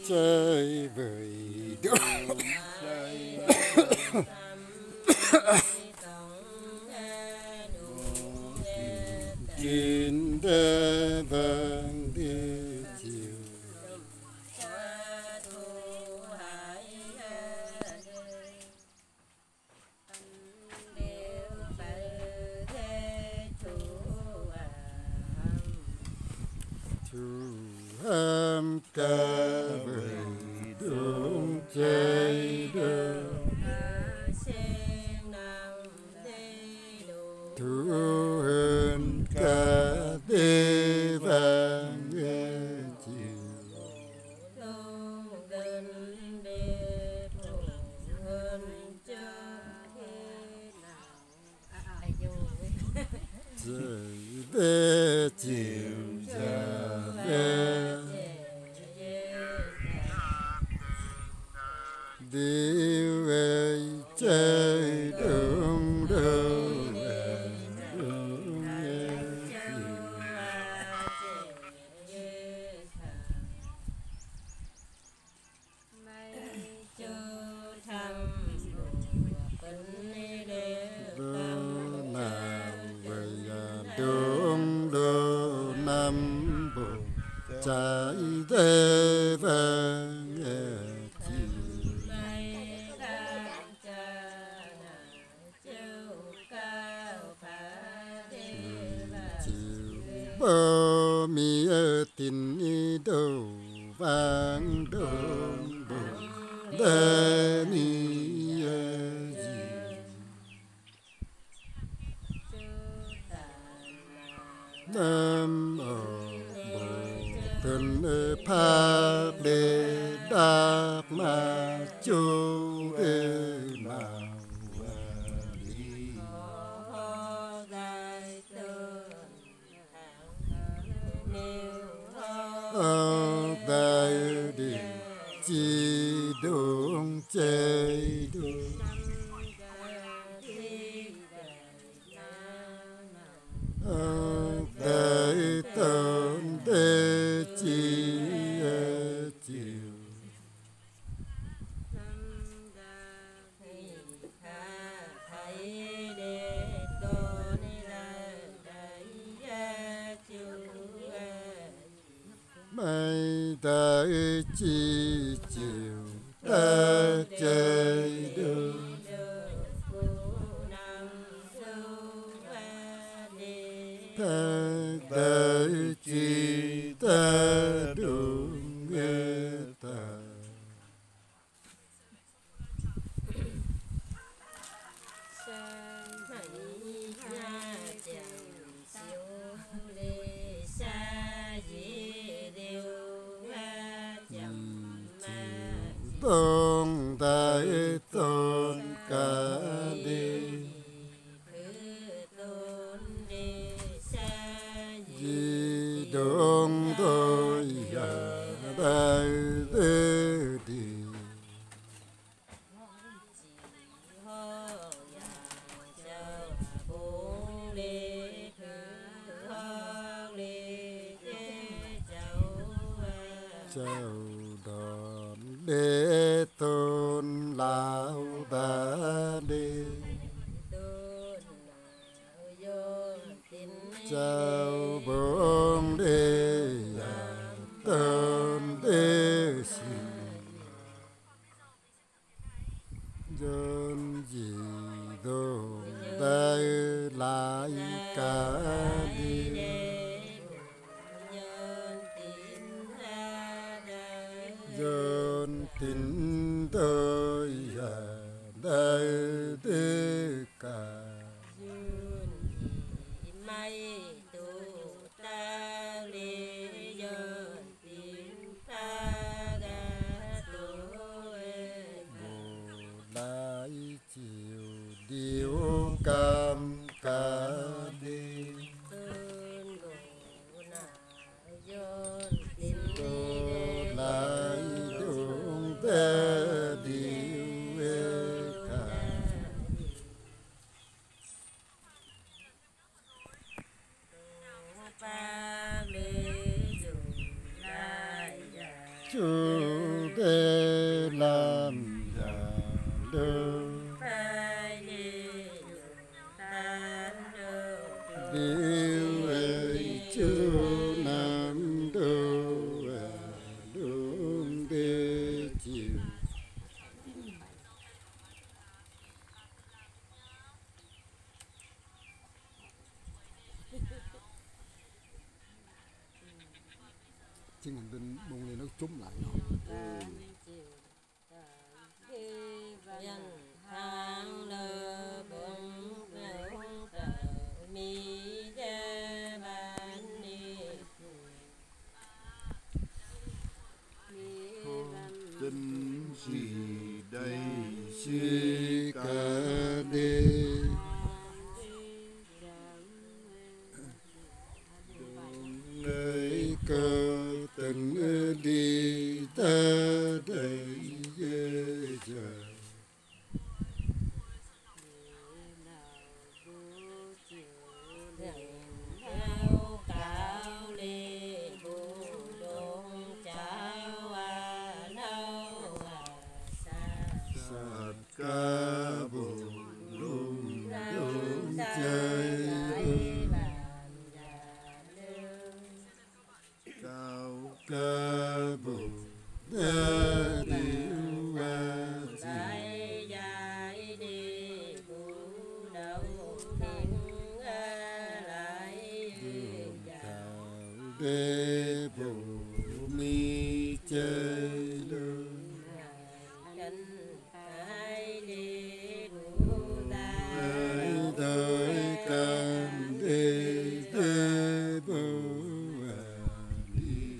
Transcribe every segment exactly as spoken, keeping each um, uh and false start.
chơi với đường kín đê vàng đi chiều thu ham ca với đường chơi đường thu hơn ca đê vàng nghe chiều trời đê chiều giờ đê đi về chơi đường đường đường nghe chiều đường nào về đường đường năm bộ trái đê vàng nghe chiều chiều bơ mi tin đi đâu vàng đường đường đê ni nam mô bồ thân pháp đề đắc ma chu đề nào đi đại đi chi đường chơi đường đại tôn đê chi chiều mai đại chi chiều ta chơi đường ta đại chi ta đường nghe ta tôn đại tôn ca đi di đường tôi giờ đại thế đi chào đón đế tôn lão ta đi chào bốn đế tôn đế sĩ dân gì đồ đây lại cả đi dân tin tôi giờ đây tất cả lại chiều điệu cam ca đi tôi lại đường tê điệu ca chú điều ấy chú nam đô đúng bê chiều chứ mình bên bông này nó trúng lại nó hàng lơ bông bông tờ mi đê ban đi Chân gì đây si ca đê nơi cơ từng đi ta đây giờ cao lê bù đông cháo à nâu à sa Sạt ca bồ lung đúng chơi cao ca bồ đa điệu hoa dài dài đi bù đầu tiếng lại thảo đê bồ mi chơi đơn chân hai đi bù ta đời can đê đê bồ đi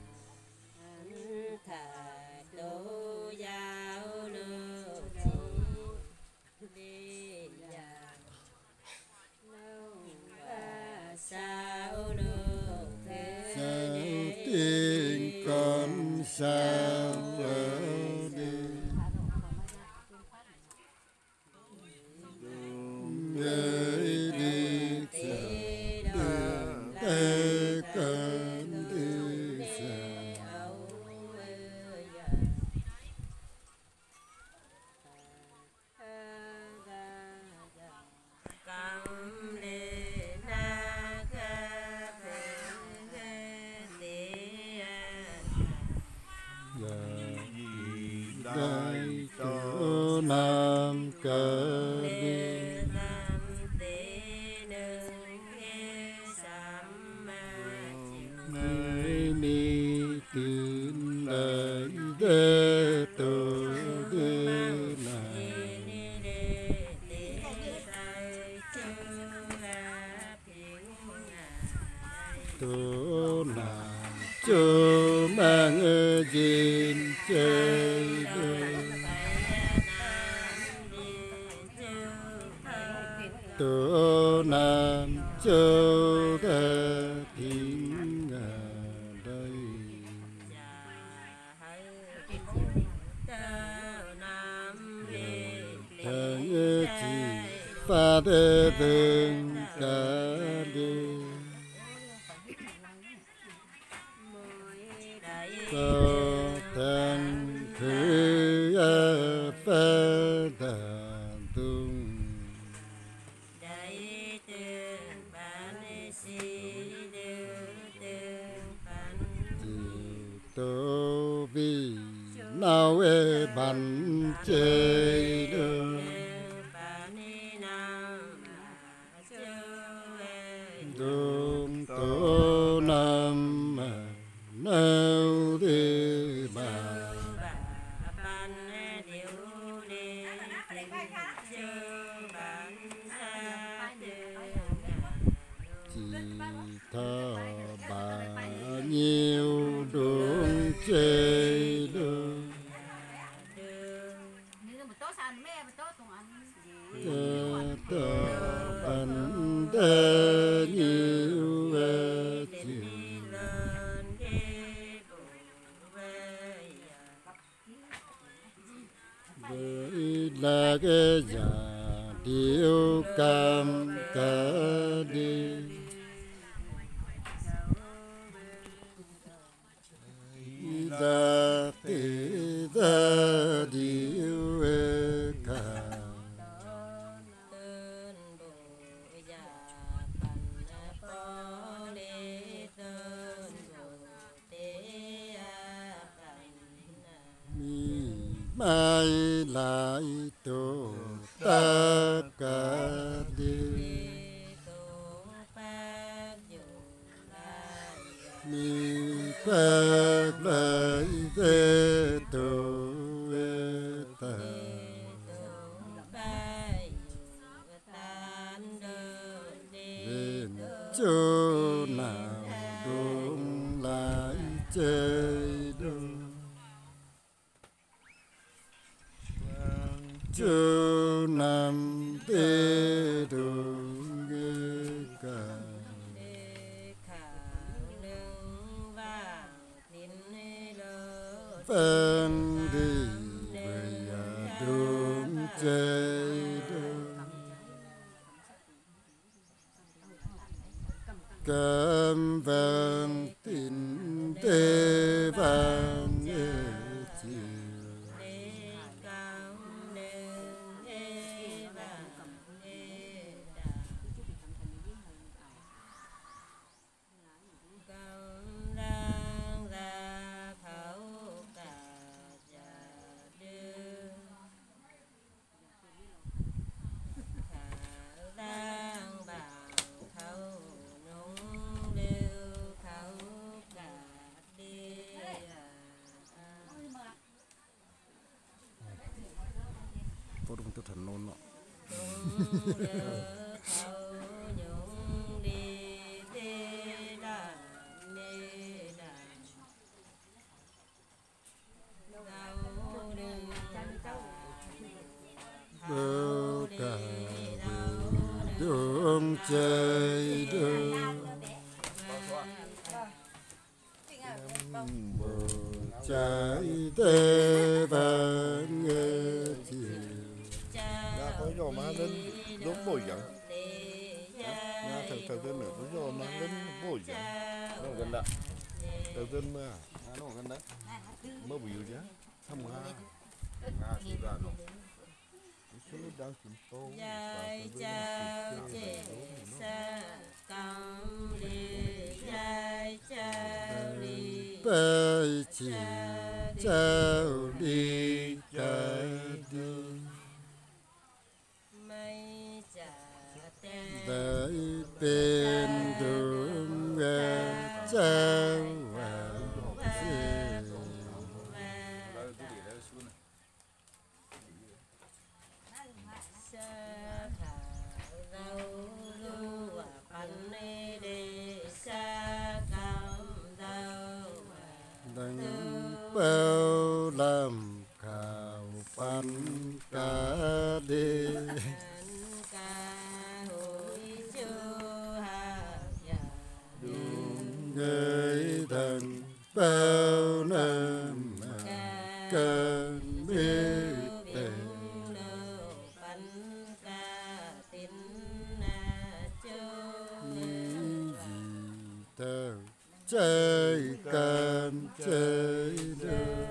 thả đô giáo lô chính đi nhà nâu và sao lô thế sao tiếng con sao ở đi người đi đường tê con đi xa Cầm lê na ca phê tê gì đại đại chỗ cho nam cờ đi nơi mi tin đại đê tổ đê này tổ nam chô mang ơ dên chơi đơn tổ nam châu ta tiếng ở đây thằng ơ chỉ pha đê từng cả đi có thân thứ ơ phá đàn tung đại tương ban si đưa tương ban tô vi nào ê bắn chơi đơn đông tô nam nào đi bà chỉ thọ bà nhiều đúng chơi đơn tờ bắn đê nhiều về chiều với là cái già điệu cam cả đi da ti da điệu ca lại tổ tất cả đi mi phật lại thế tổ ta đến chỗ nào đúng lại chơi đâu chỗ nằm tê đúng ghê cả phân đi bây giờ đúng chơi đâu cam vàng tin tê vàng nghe chiều có đúng tôi thần nôn nọ bơ cả đường chơi đường trái tê vàng nghe chiều Nga có do má lên đúng bồi dẫn. Nga thật thật tên nữa có do má lên bồi dẫn. Nó gần đó. Thật tên mà. Nó gần đó. Mới bị chứ. Thăm Nga. Nga chỉ ra nó. Số nó đang chìm tô. Dài chào chế xa cầm đi. Dài chào đi. bay chiều trao đi cả đi với bên đường nghe trao vào đằng bao làm khảo pan cả đi người thần bao năm cơn biết tình tao chơi cần chơi được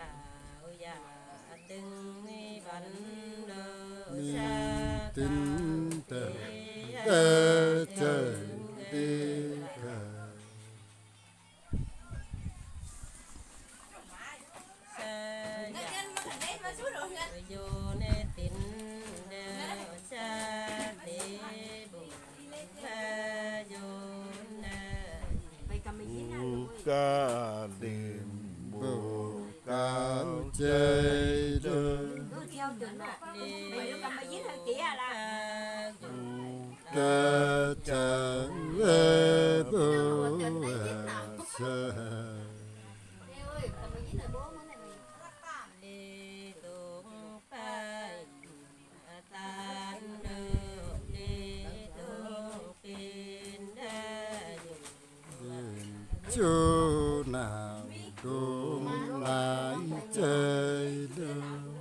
tin ta ta chơi đi cả Ca đêm bồ cao chơi được ca chẳng về bồ sa chỗ nào cũng lại chơi được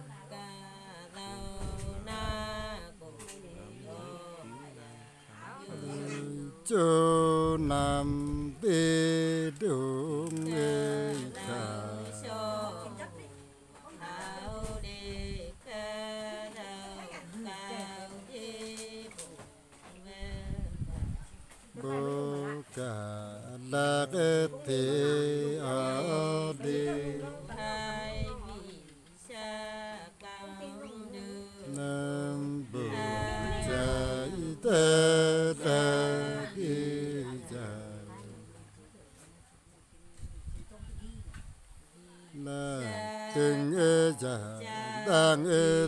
chỗ nằm bê đúng nghe cả bố cả là cái thế ở đi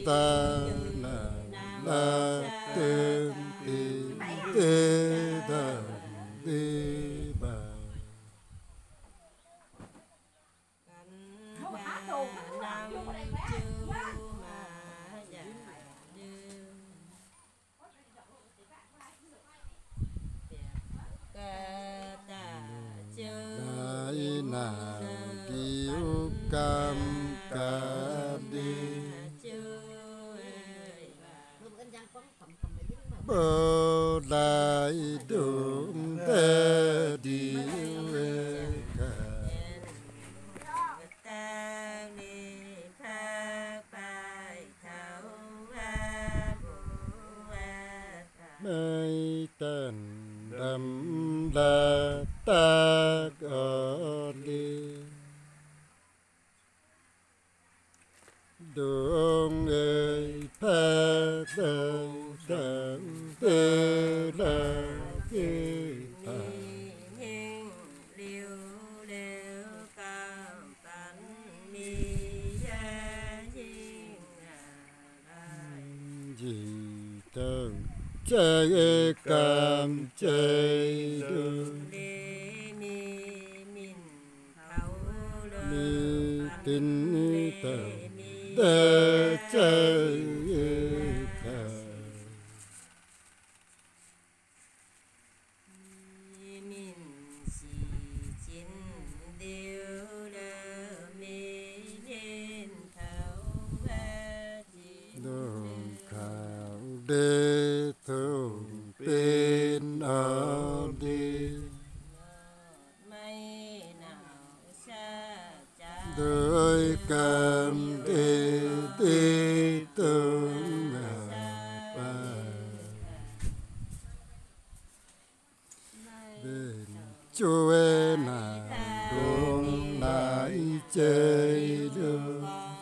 ta na la tên tê tê đà tê bà đại na kiêu cam ca đi bơ đại đường tê đi ca mây tên đầm đà ta ở đi đường ơi phá đời đặng tê la kê ta gì tơ chơi cam chơi đường mi tin tờ tờ chơi ta đường khảo đê thường tên ở đi đời cam đê đê tương ba bên chúa na đường lại chơi đường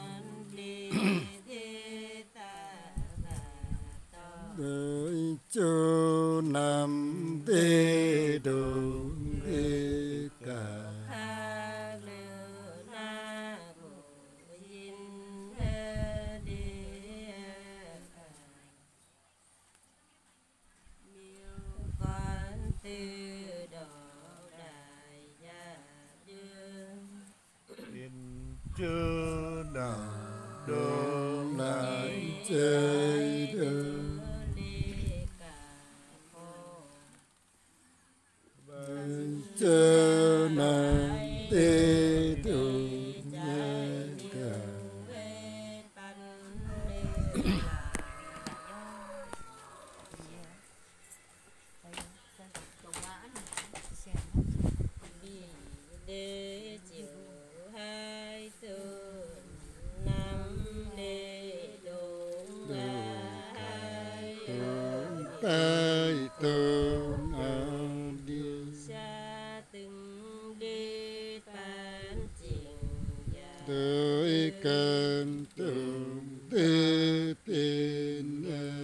đời chúa nằm đê đường đê cả chưa nào đường lại chơi đường chơi nàng tê đường nhé cả tay tường ở đi tới cần tường tê tên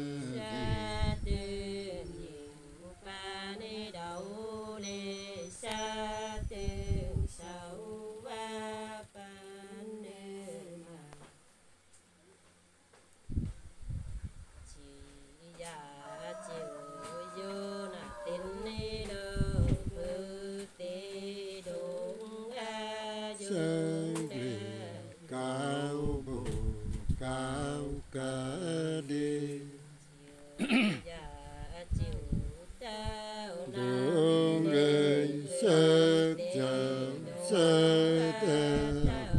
sang lì cao bồ cao cả đi đường người sơ chờ sơ tơ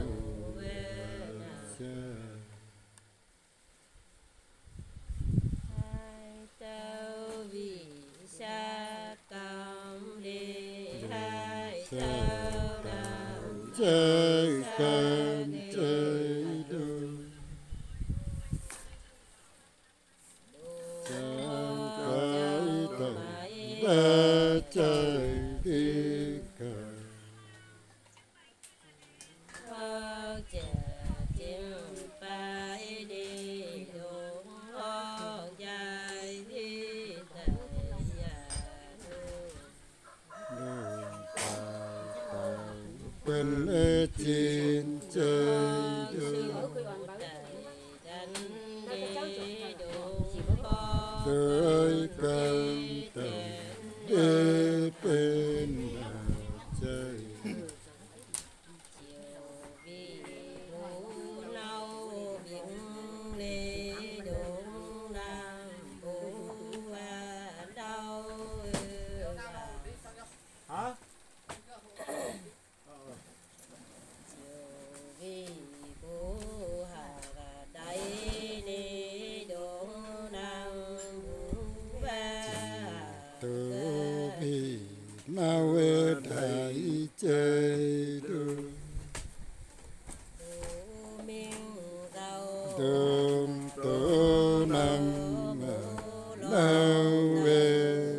chơi cam chơi đường sang cái tàu ta chơi đi cả bên trên chơi đường tới cơn tàu đê bên chơi hả từ vì nào đại chơi được tôm tổ năng nào về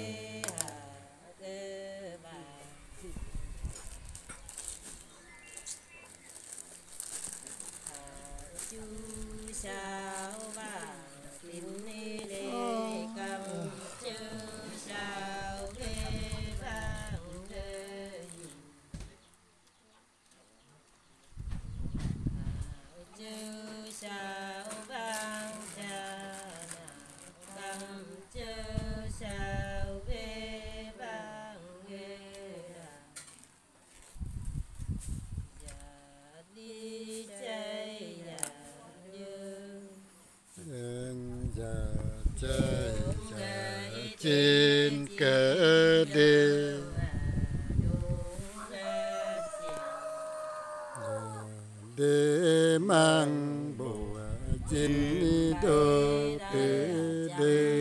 chơi trên cờ đê để mang bộ trên đô tê đê